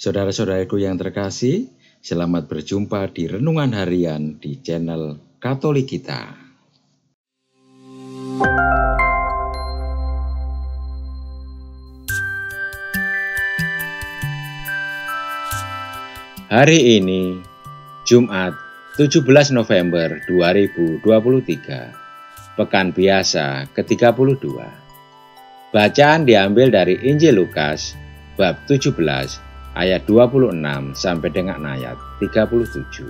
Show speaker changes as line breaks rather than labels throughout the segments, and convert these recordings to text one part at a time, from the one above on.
Saudara-saudaraku yang terkasih, selamat berjumpa di Renungan Harian di channel Katolik kita. Hari ini, Jumat 17 November 2023, Pekan Biasa ke-32. Bacaan diambil dari Injil Lukas, bab 17, ayat 26 sampai dengan ayat 37.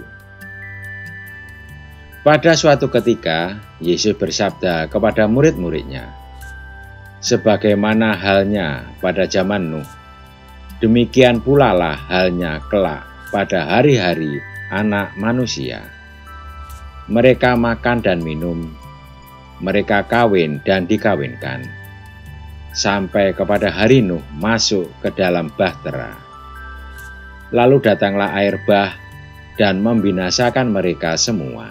Pada suatu ketika, Yesus bersabda kepada murid-muridnya, "Sebagaimana halnya pada zaman Nuh, demikian pula lah halnya kelak pada hari-hari Anak Manusia. Mereka makan dan minum, mereka kawin dan dikawinkan, sampai kepada hari Nuh masuk ke dalam bahtera. Lalu datanglah air bah dan membinasakan mereka semua.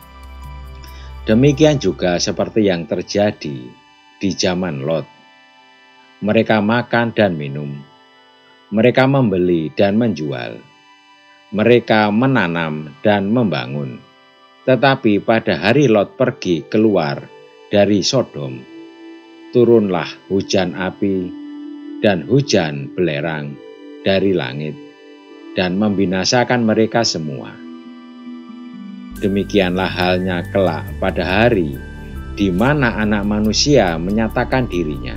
Demikian juga seperti yang terjadi di zaman Lot. Mereka makan dan minum, mereka membeli dan menjual, mereka menanam dan membangun. Tetapi pada hari Lot pergi keluar dari Sodom, turunlah hujan api dan hujan belerang dari langit, dan membinasakan mereka semua. Demikianlah halnya kelak pada hari di mana Anak Manusia menyatakan dirinya.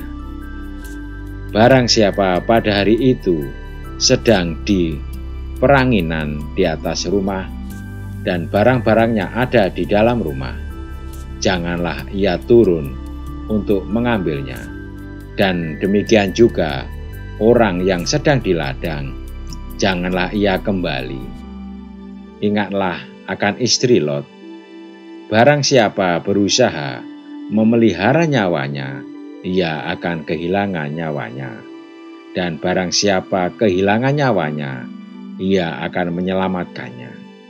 Barang siapa pada hari itu sedang di peranginan di atas rumah dan barang-barangnya ada di dalam rumah, janganlah ia turun untuk mengambilnya. Dan demikian juga orang yang sedang di ladang, janganlah ia kembali. Ingatlah akan istri Lot. Barang siapa berusaha memelihara nyawanya, ia akan kehilangan nyawanya. Dan barang siapa kehilangan nyawanya, ia akan menyelamatkannya.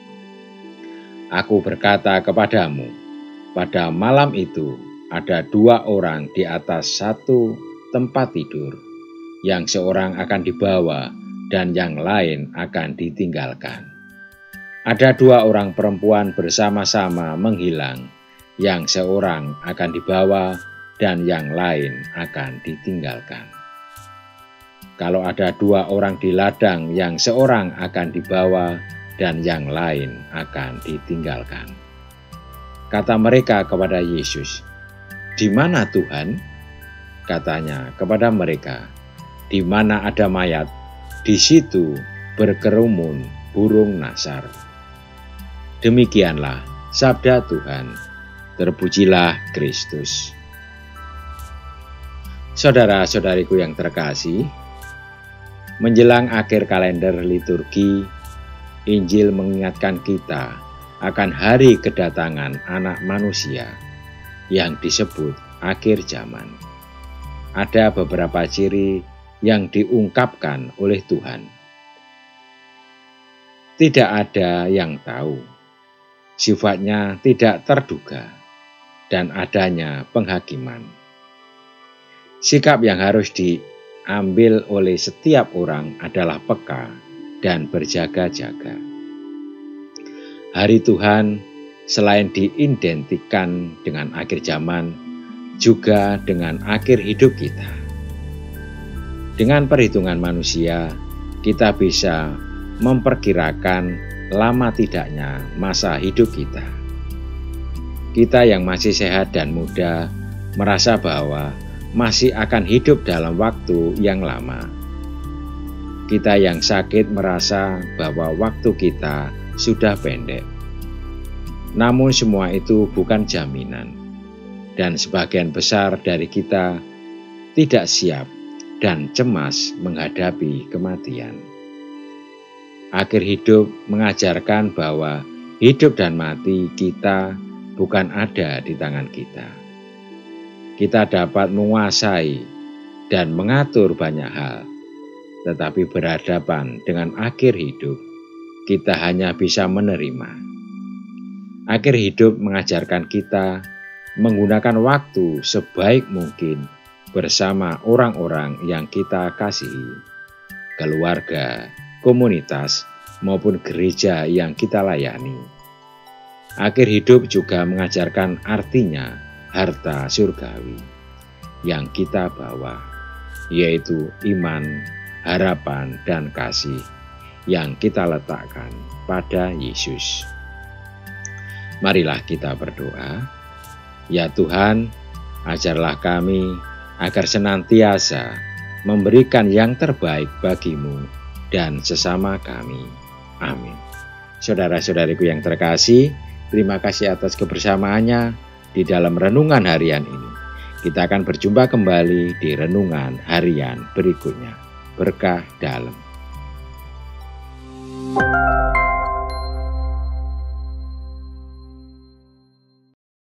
Aku berkata kepadamu, pada malam itu ada dua orang di atas satu tempat tidur, yang seorang akan dibawa dan yang lain akan ditinggalkan. Ada dua orang perempuan bersama-sama menghilang, yang seorang akan dibawa dan yang lain akan ditinggalkan. Kalau ada dua orang di ladang, yang seorang akan dibawa dan yang lain akan ditinggalkan." Kata mereka kepada Yesus, "Di mana Tuhan?" Katanya kepada mereka, "Di mana ada mayat, di situ berkerumun burung nasar." Demikianlah sabda Tuhan. Terpujilah Kristus. Saudara-saudariku yang terkasih, menjelang akhir kalender liturgi, Injil mengingatkan kita akan hari kedatangan Anak Manusia yang disebut akhir zaman. Ada beberapa ciri yang diungkapkan oleh Tuhan. Tidak ada yang tahu, sifatnya tidak terduga, dan adanya penghakiman. Sikap yang harus diambil oleh setiap orang adalah peka dan berjaga-jaga. Hari Tuhan selain diidentikan dengan akhir zaman, juga dengan akhir hidup kita. Dengan perhitungan manusia, kita bisa memperkirakan lama tidaknya masa hidup kita. Kita yang masih sehat dan muda merasa bahwa masih akan hidup dalam waktu yang lama. Kita yang sakit merasa bahwa waktu kita sudah pendek. Namun semua itu bukan jaminan, dan sebagian besar dari kita tidak siap dan cemas menghadapi kematian. Akhir hidup mengajarkan bahwa hidup dan mati kita bukan ada di tangan kita. Kita dapat menguasai dan mengatur banyak hal, tetapi berhadapan dengan akhir hidup, kita hanya bisa menerima. Akhir hidup mengajarkan kita menggunakan waktu sebaik mungkin bersama orang-orang yang kita kasihi, keluarga, komunitas, maupun gereja yang kita layani. Akhir hidup juga mengajarkan artinya harta surgawi yang kita bawa, yaitu iman, harapan, dan kasih yang kita letakkan pada Yesus. Marilah kita berdoa. Ya Tuhan, ajarlah kami agar senantiasa memberikan yang terbaik bagimu dan sesama kami. Amin. Saudara-saudariku yang terkasih, terima kasih atas kebersamaannya di dalam renungan harian ini. Kita akan berjumpa kembali di renungan harian berikutnya. Berkah dalam.